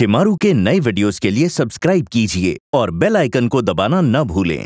शिमारू के नए वीडियोस के लिए सब्सक्राइब कीजिए और बेल आइकन को दबाना न भूलें।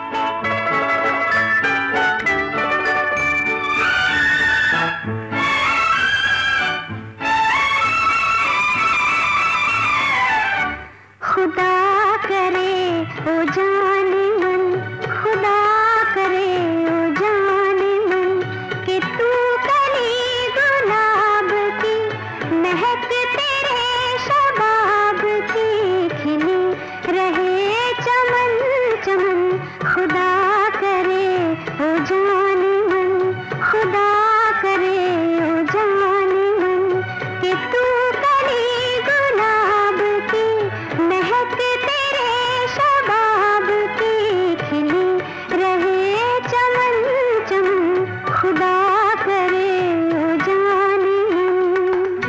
खुदा करे ओ जाने मन, खुदा करे ओ जाने मन, कि तू कली गुलाब की महक तेरे शबाब की खिली रहे चमन चमन। खुदा करे ओ जाने मन, खुदा करे ओ जाने मन, कि तू कली गुलाब की महक तेरे शबाब की खिली रहे चमन चमन। खुदा करे ओ जाने मन।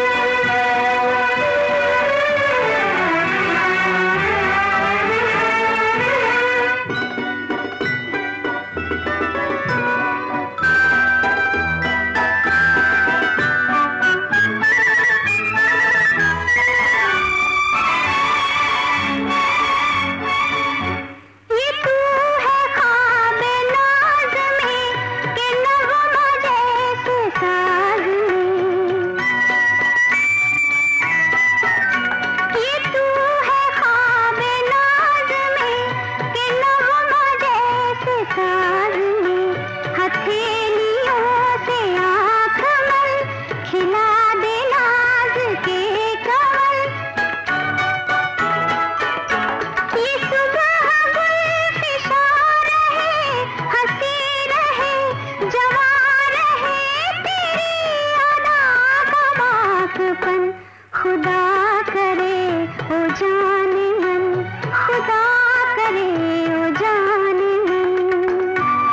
ये तू है ख्वाब नाज़ में कि नग़्मा जैसे साज़ में। ये तू है ख्वाब नाज़ में कि नग़्मा जैसे साज़ में। हथेलियों से आँख मल खिला दे नाज़ के कमल। ये सुबह गुलफ़िशा रहे, हंसी रहे, जवां रहे, तेरी अदा का बाकपन। खुदा करे ओ जाने मन, खुदा करे ओ जाने मन।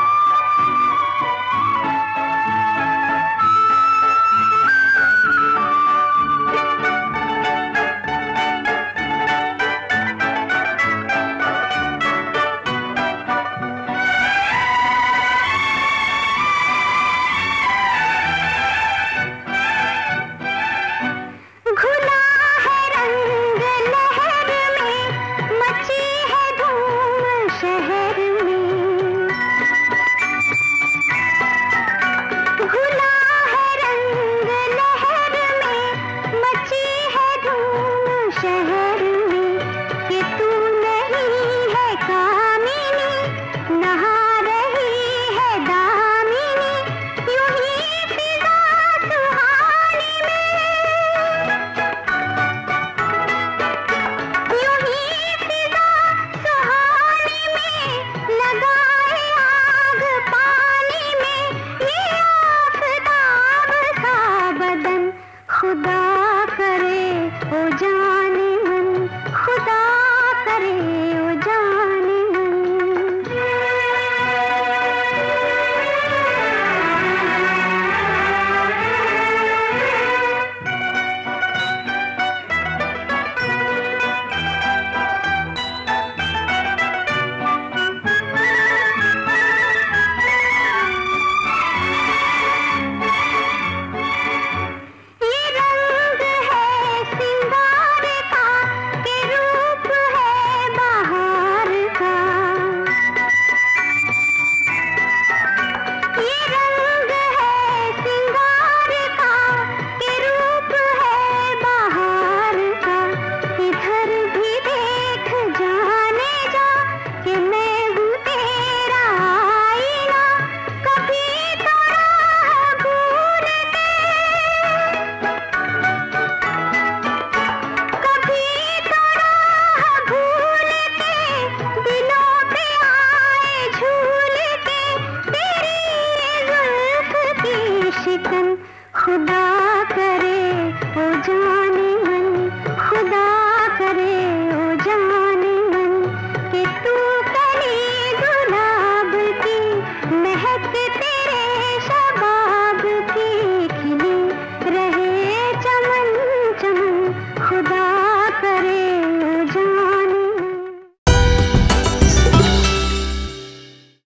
घुला है रंग लहर में, मची है धूम शहर में। घुला है रंग लहर में, मची है धूम शहर में, कि तू नहीं है कामिनी, नहा रही है दामिनी। यूं ही फिजा सुहानी में, यूं ही फिजा सुहानी में, लगाए आग पानी में, ये आफताब सा बदन। खुदा करे ओ जाने मन, खुदा करे ओ जाने मन। ये रंग है सिंगार का, के रूप है बहार का। ये रंग है सिंगार का, के रूप है बहार का। इधर भी देख जाने जा, कि मैं हूँ तेरा आईना। कभी तो राह भूल के, कभी तो राह भूल के, दिलों पे आए झूल के, तेरी जुल्फ़ की शिकन। खुदा करे ओ